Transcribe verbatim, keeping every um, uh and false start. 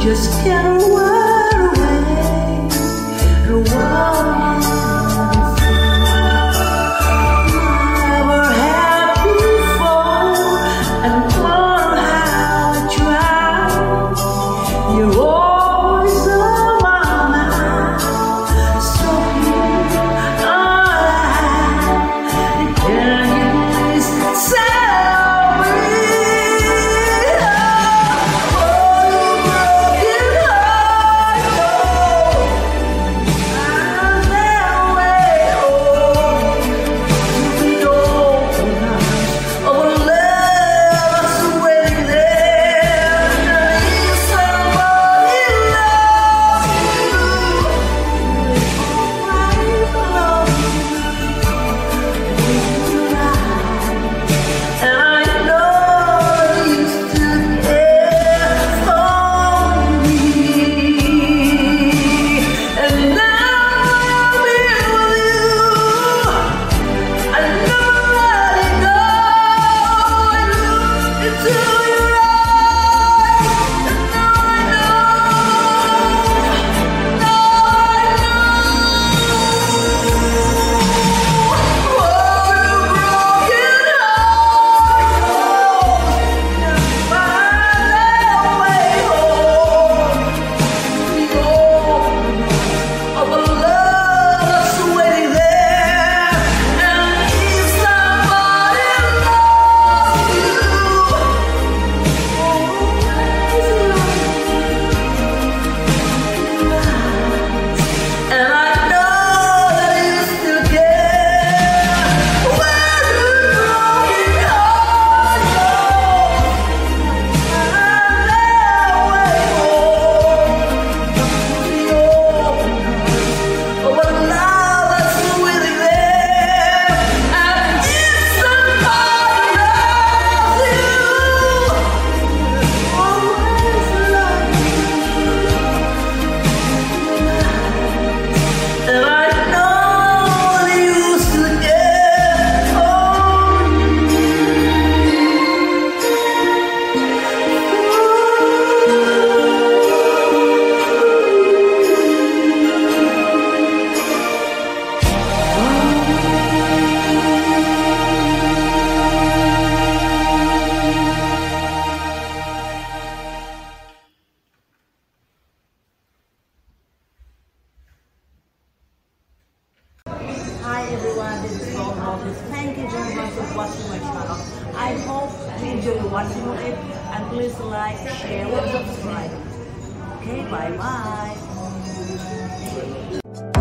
just can't run away. The world never had before, and wonder how I tried. You're always on my mind, so alive. Can you please tell me? Hi everyone, this is Paul Office. Thank you very much for watching my channel. I hope you enjoy watching it, and please like, share, and subscribe. Okay, bye bye.